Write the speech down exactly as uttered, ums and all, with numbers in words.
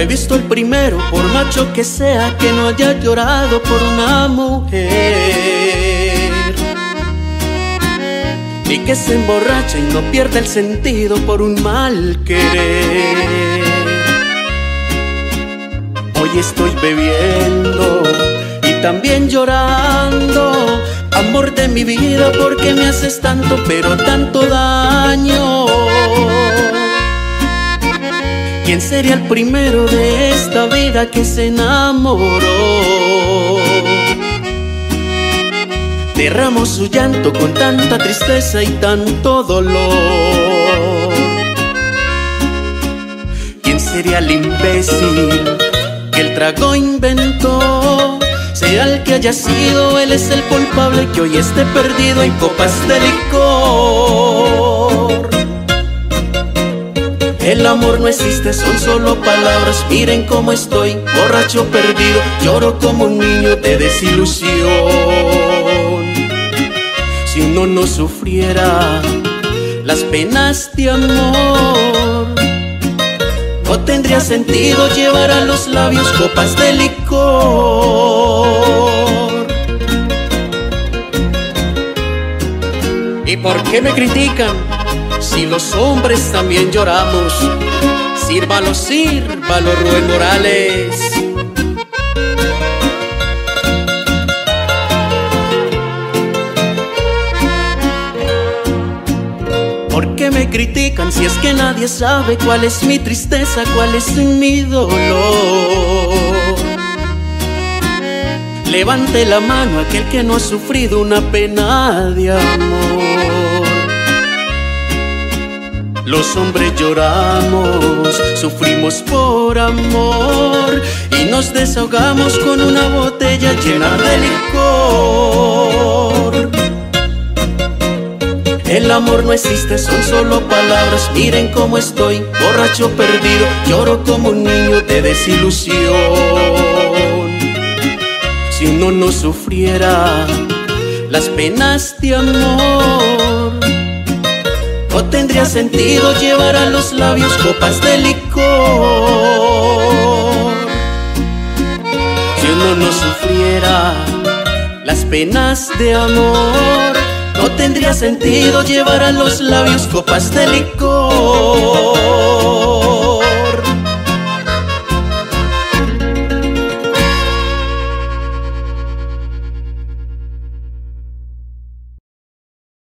visto el primero, por macho que sea, que no haya llorado por una mujer y que se emborracha y no pierda el sentido por un mal querer. Hoy estoy bebiendo y también llorando, amor de mi vida, porque me haces tanto, pero tanto daño. ¿Quién sería el primero de esta vida que se enamoró? Derramó su llanto con tanta tristeza y tanto dolor. ¿Quién sería el imbécil que el trago inventó? Sea el que haya sido, él es el culpable que hoy esté perdido en copas de licor. El amor no existe, son solo palabras. Miren cómo estoy, borracho perdido, lloro como un niño de desilusión. Si uno no sufriera las penas de amor, no tendría sentido llevar a los labios copas de licor. ¿Y por qué me critican? Si los hombres también lloramos. Sírvalo, sírvalo, Rubén Morales. ¿Por qué me critican si es que nadie sabe cuál es mi tristeza, cuál es mi dolor? Levante la mano aquel que no ha sufrido una pena de amor. Los hombres lloramos, sufrimos por amor y nos desahogamos con una botella llena de licor. El amor no existe, son solo palabras. Miren cómo estoy, borracho perdido, lloro como un niño de desilusión. Si uno no sufriera las penas de amor, no tendría sentido llevar a los labios copas de licor. Si uno no sufriera las penas de amor, no tendría sentido llevar a los labios copas de licor.